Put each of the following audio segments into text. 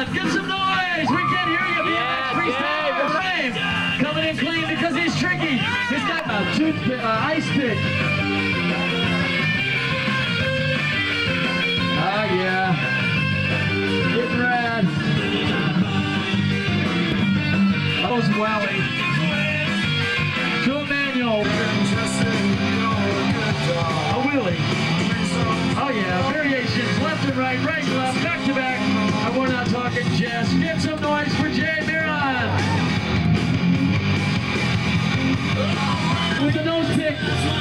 Get some noise! We can't hear you, BMX freestyle. Coming in clean because he's tricky. He's got a ice pick. Oh yeah. Getting rad. That was wowie. To Emmanuel. A wheelie. Oh yeah, variations left and right, right and left, back to back. And we're not talking just. Get some noise for Jay Miron. With the nose pick.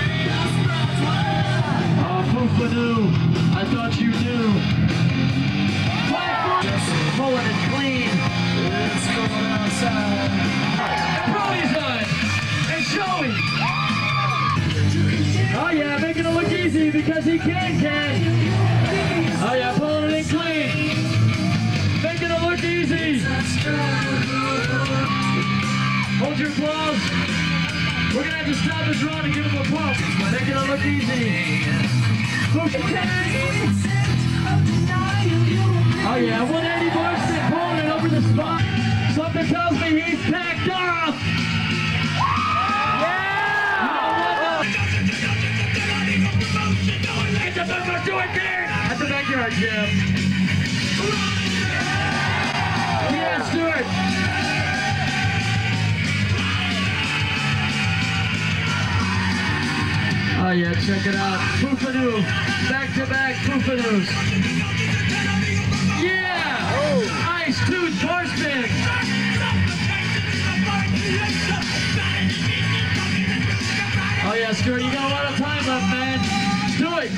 Oh, Foo-fa-doo. I thought you knew. Pulling it clean. Let's go outside. Brody's on. And Joey. Oh yeah, making it look easy because he can. Oh yeah, pulling it in clean. Making it look easy. Hold your applause. We're gonna have to stop this run and give him a pump. Making it look easy. Oh yeah, 180 Barstow pulling it over the spot. Something tells me he's packed off. At the backyard, Jim. Yeah, Stuart. Oh yeah, check it out. Foo-fa-doo. Back-to-back Foo-fa-doos. Yeah! Oh. Ice tooth bar spin. Oh yeah, Stuart, you got a lot of time left, man. Do it.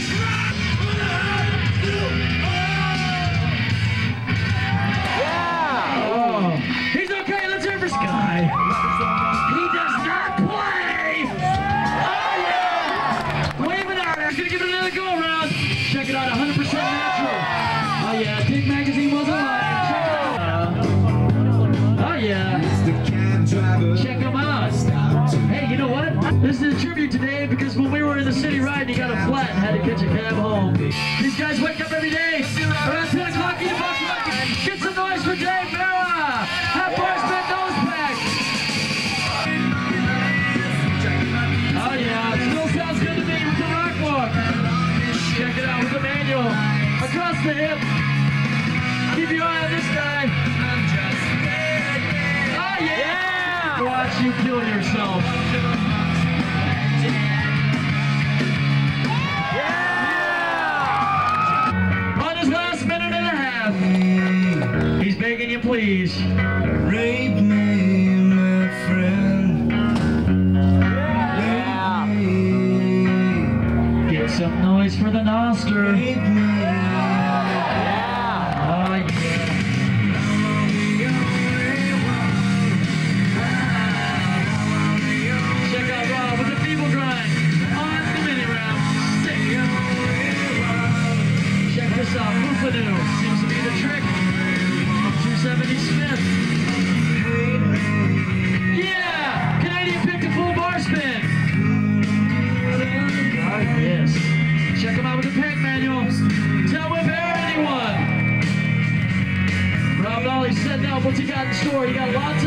Yeah! Oh. He's okay, let's hear for Sky. He does not play! Oh yeah! Waving out, I'm gonna give it another go around. Check it out, 100% natural. Oh yeah, Dig Magazine wasn't lying. Check it out. Oh yeah. Check them out. Hey, you know what? This is a tribute to Dave because when we were in the city riding, he got a flat and had to catch a cab home. These guys wake up every day around 10 o'clock eating box of lucky. Get some noise for Dave Mirra. Half bar spin nose pack. Oh yeah, it still sounds good to me with the rock walk. Check it out with the manual. Across the hip. Keep your eye on this guy. Oh yeah! Watch you kill yourself. Yeah! On his last minute and a half, he's begging you please. Rape me, my friend. Yeah! Get some noise for the noster. Rape me. Seems to be the trick. 270 Smith. Yeah! Canadian picked a full bar spin. Yes. Check him out with the pack manual. Tell whip air anyone. Rob Nolli said now, what's he got in store? He got lots of